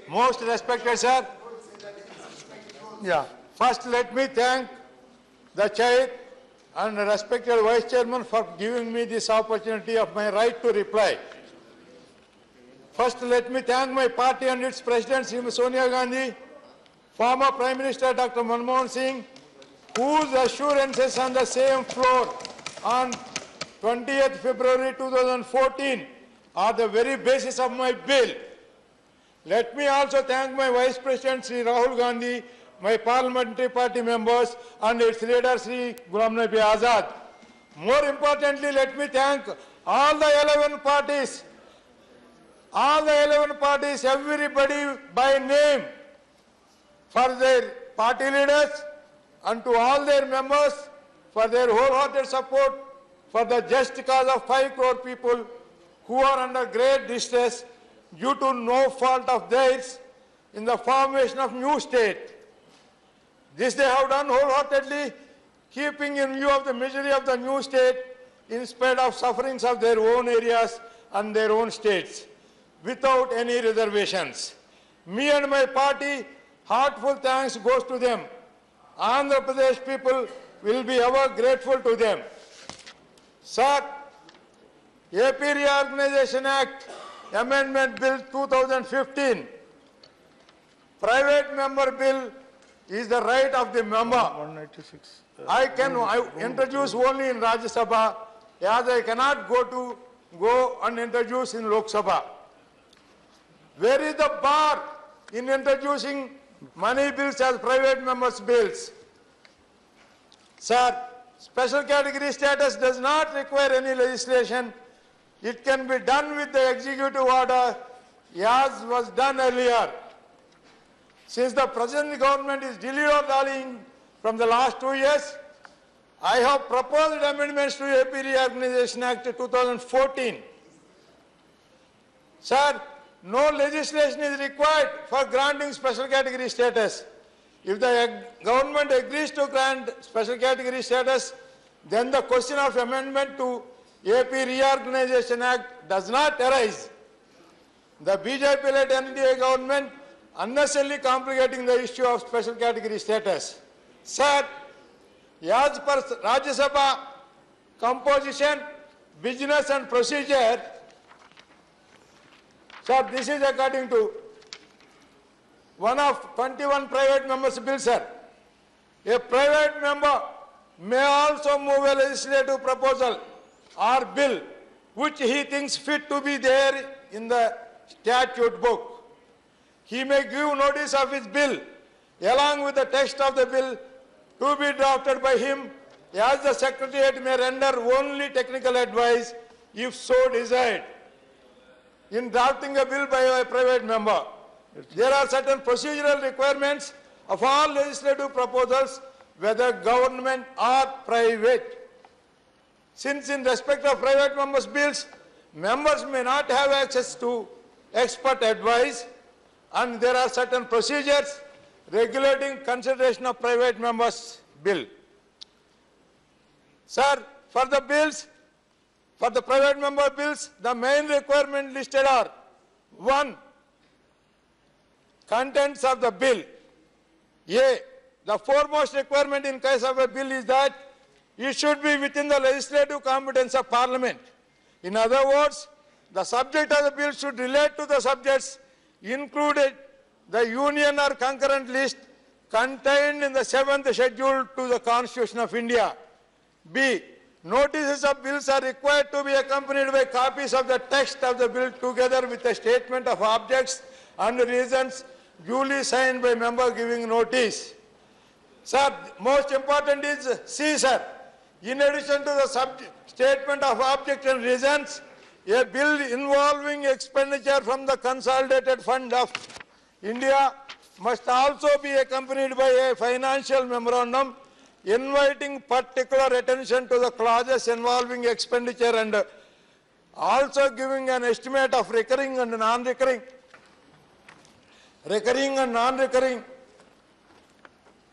Most respected sir. Yeah. First, let me thank the chair and respected vice chairman for giving me this opportunity of my right to reply. First, let me thank my party and its president, Srimati Sonia Gandhi, former Prime Minister Dr. Manmohan Singh, whose assurances on the same floor on 20th February 2014 are the very basis of my bill. Let me also thank my Vice President Sri Rahul Gandhi, my parliamentary party members and its leader Sri Ghulam Nabi Azad. More importantly, let me thank all the 11 parties, everybody by name for their party leaders and to all their members for their wholehearted support for the just cause of 5 crore people who are under great distress due to no fault of theirs in the formation of new state. This they have done wholeheartedly, keeping in view of the misery of the new state in spite of sufferings of their own areas and their own states, without any reservations. Me and my party, heartful thanks goes to them. Andhra Pradesh people will be ever grateful to them. Sir, AP Reorganization Act Amendment Bill 2015, private member bill is the right of the member. 196. I introduce only in Rajya Sabha, as I cannot go and introduce in Lok Sabha. Where is the bar in introducing money bills as private members' bills? Sir, special category status does not require any legislation. It can be done with the executive order as was done earlier. Since the present government is dilly-dallying from the last 2 years, I have proposed amendments to AP Reorganization Act 2014. Sir, no legislation is required for granting special category status. If the government agrees to grant special category status, then the question of amendment to AP Reorganization Act does not arise. The BJP-led NDA government unnecessarily complicating the issue of special category status. Sir, as per Rajya Sabha composition, business and procedure, sir, this is according to one of 21 private members' bill, sir. A private member may also move a legislative proposal or bill which he thinks fit to be there in the statute book. He may give notice of his bill along with the text of the bill to be drafted by him, as the Secretariat may render only technical advice if so desired. In drafting a bill by a private member, there are certain procedural requirements of all legislative proposals, whether government or private. Since in respect of private members' bills, members may not have access to expert advice, and there are certain procedures regulating consideration of private members' bill. Sir, for the bills, for the private member bills, the main requirement listed are: 1. Contents of the bill. A. The foremost requirement in case of a bill is that it should be within the legislative competence of Parliament. In other words, the subject of the bill should relate to the subjects included the union or concurrent list contained in the 7th schedule to the Constitution of India. B. Notices of bills are required to be accompanied by copies of the text of the bill together with a statement of objects and reasons duly signed by member giving notice. Sir, most important is C, sir. In addition to the statement of objects and reasons, a bill involving expenditure from the Consolidated Fund of India must also be accompanied by a financial memorandum inviting particular attention to the clauses involving expenditure and also giving an estimate of recurring and non-recurring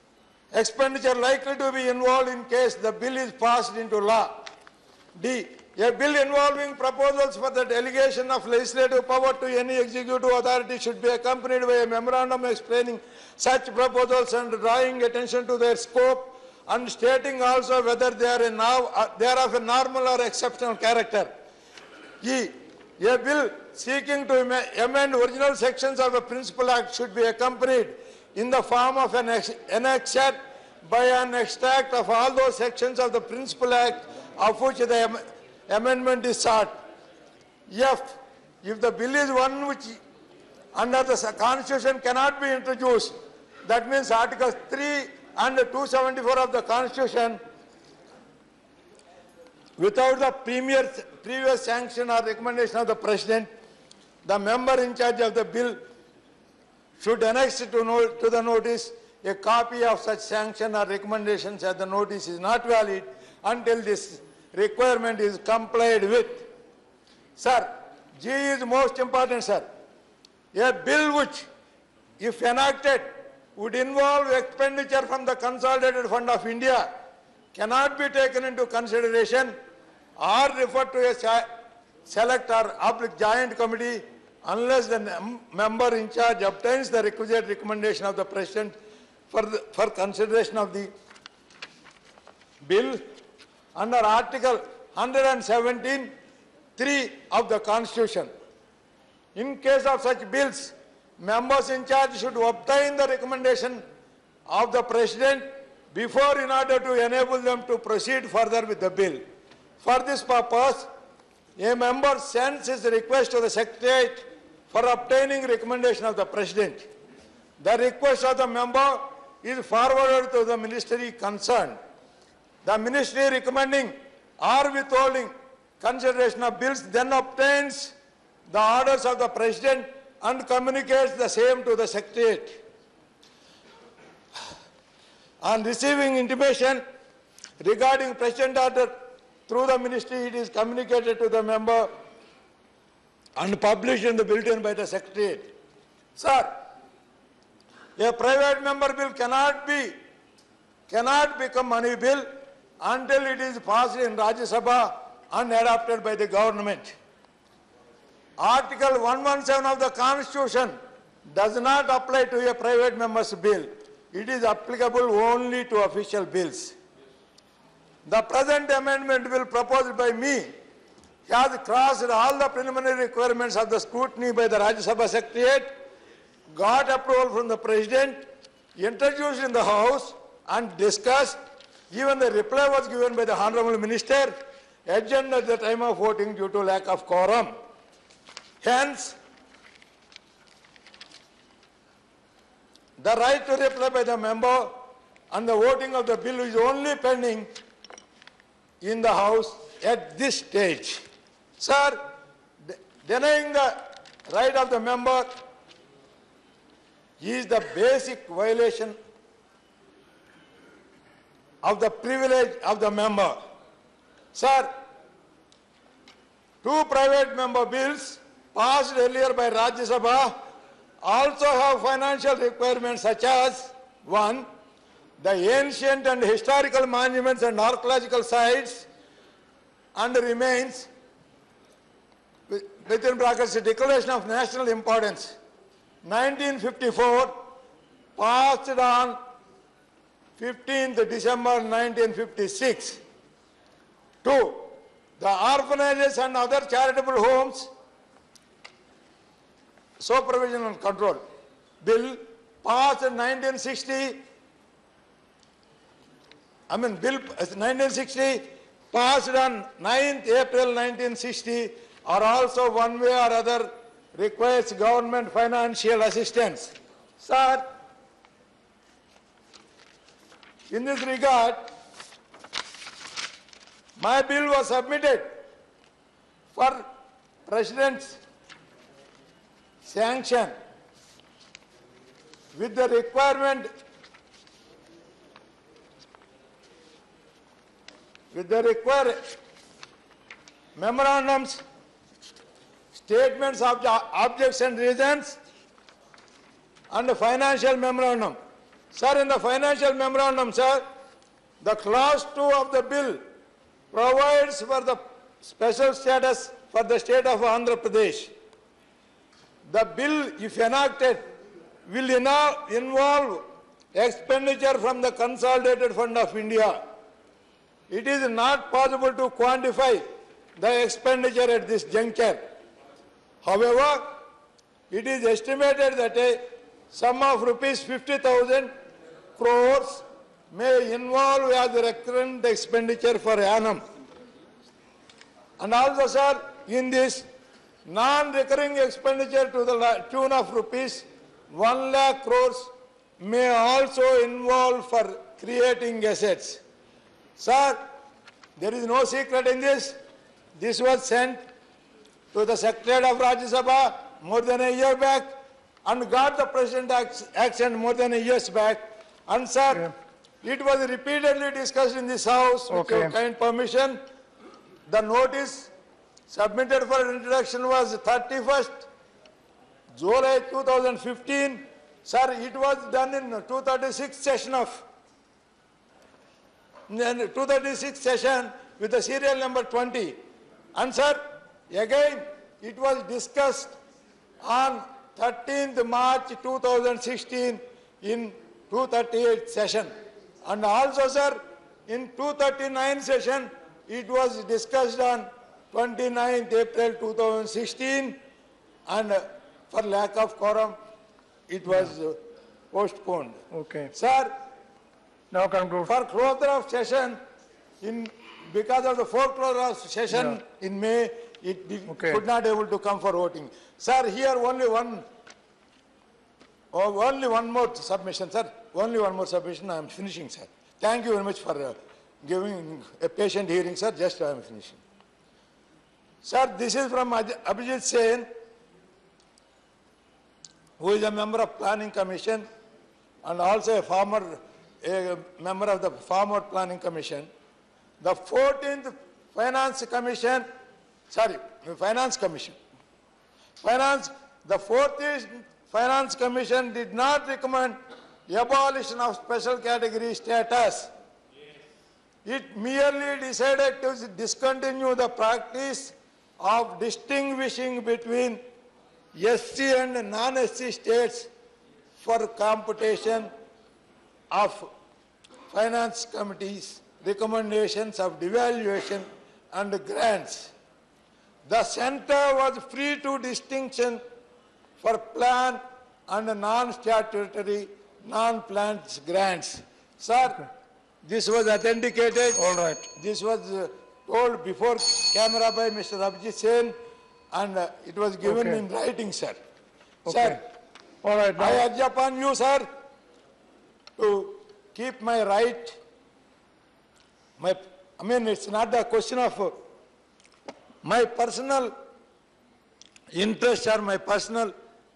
expenditure likely to be involved in case the bill is passed into law. D. A bill involving proposals for the delegation of legislative power to any executive authority should be accompanied by a memorandum explaining such proposals and drawing attention to their scope and stating also whether they are of a normal or exceptional character. E. A bill seeking to amend original sections of a Principal Act should be accompanied in the form of an annexure by an extract of all those sections of the Principal Act of which the amendment is sought. F. If the bill is one which under the Constitution cannot be introduced, that means Articles 3 and 274 of the Constitution, without the previous sanction or recommendation of the President, the member in charge of the bill should annex to the notice a copy of such sanction or recommendations as the notice is not valid until this requirement is complied with. Sir, G is most important, sir. A bill which, if enacted, would involve expenditure from the Consolidated Fund of India cannot be taken into consideration or referred to a select or joint committee unless the member in charge obtains the requisite recommendation of the President for consideration of the bill under Article 117(3) of the Constitution. In case of such bills, members in charge should obtain the recommendation of the President before in order to enable them to proceed further with the bill. For this purpose, a member sends his request to the Secretariat for obtaining recommendation of the President. The request of the member is forwarded to the ministry concerned. The ministry recommending or withholding consideration of bills then obtains the orders of the President and communicates the same to the Secretariat. On receiving intimation regarding President order through the ministry, it is communicated to the member and published in the bulletin by the Secretariat. Sir, a private member bill cannot become money bill until it is passed in Rajya Sabha and adopted by the government. Article 117 of the Constitution does not apply to a private member's bill. It is applicable only to official bills. The present amendment bill proposed by me has crossed all the preliminary requirements of the scrutiny by the Rajya Sabha Secretariat, got approval from the President, introduced in the House and discussed. Even the reply was given by the Honorable Minister, adjourned at the time of voting due to lack of quorum. Hence, the right to reply by the member and the voting of the bill is only pending in the House at this stage. Sir, denying the right of the member is the basic violation of the privilege of the member. Sir, two private member bills passed earlier by Rajya Sabha also have financial requirements such as: 1. The ancient and historical monuments and archaeological sites and remains within brackets a declaration of national importance, 1954, passed on 15th December 1956. 2. The orphanages and other charitable homes supervision and control bill passed in 1960. Bill 1960 passed on 9th April 1960 are also one way or other requires government financial assistance. Sir, in this regard, my bill was submitted for President's sanction with the requirement memorandums, statements of objects and reasons, and the financial memorandum. Sir, in the financial memorandum, sir, the clause 2 of the bill provides for the special status for the state of Andhra Pradesh. The bill, if enacted, will involve expenditure from the Consolidated Fund of India. It is not possible to quantify the expenditure at this juncture. However, it is estimated that a sum of rupees 50,000 crores may involve as recurrent expenditure per annum. And also, sir, in this non-recurring expenditure to the tune of rupees 1 lakh crores may also involve for creating assets. Sir, there is no secret in this. This was sent to the Secretariat of Rajya Sabha more than a year back and got the President action more than a year back. And sir, it was repeatedly discussed in this House with your kind permission. The notice submitted for introduction was 31st July 2015. Sir, it was done in 236th session of 236th session with the serial number 20. And sir, again, it was discussed on 13th March 2016 in 238th session. And also, sir, in 239 session, it was discussed on 29th April 2016, and for lack of quorum, it was postponed. Okay. Sir, Now conclude. for closure of session, because of the foreclosure of session in May, it could not able to come for voting. Sir, here only one more submission, sir. Only one more submission. I am finishing, sir. Thank you very much for giving a patient hearing, sir. Just I am finishing. Sir, this is from Abhijit Sen, who is a member of Planning Commission and also a member of the former Planning Commission. The 14th Finance Commission, the 14th Finance Commission did not recommend abolition of special category status. It merely decided to discontinue the practice of distinguishing between SC and non-SC states for computation of finance committees, recommendations of devaluation and grants. The center was free to distinction for plan and non-statutory, non-planned grants. Sir, this was authenticated. All right. This was told before camera by Mr. Abhijit Sen, and it was given in writing, sir. Sir, all right. Now, I urge upon you, sir, to keep my right. It's not the question of my personal interest or my personal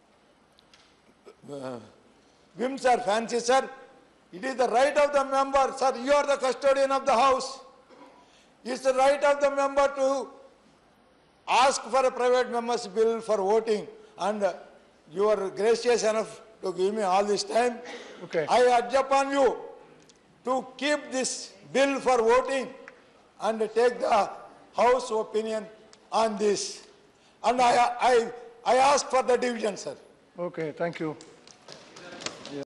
whims or fancies, sir. It is the right of the member, sir. You are the custodian of the House. It's the right of the member to ask for a private member's bill for voting, and you are gracious enough to give me all this time. Okay. I urge upon you to keep this bill for voting and take the House opinion on this. And I ask for the division, sir. okay, thank you.